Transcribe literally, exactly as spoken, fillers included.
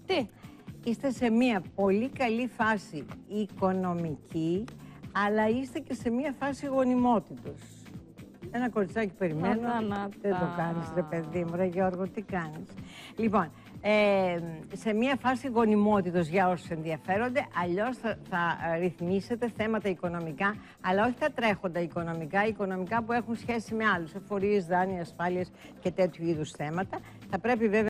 Τι? Είστε σε μια πολύ καλή φάση οικονομική, αλλά είστε και σε μια φάση γονιμότητος. Ένα κοριτσάκι περιμένω, Να, να, να, δεν το κάνεις ρε παιδί μου, ρε Γιώργο, τι κάνεις. Λοιπόν, ε, σε μια φάση γονιμότητος για όσους ενδιαφέρονται, αλλιώς θα, θα ρυθμίσετε θέματα οικονομικά, αλλά όχι τα τρέχοντα οικονομικά, οικονομικά που έχουν σχέση με άλλους, εφορίες, δάνεια, ασφάλειες και τέτοιου είδους θέματα. Θα πρέπει βέβαια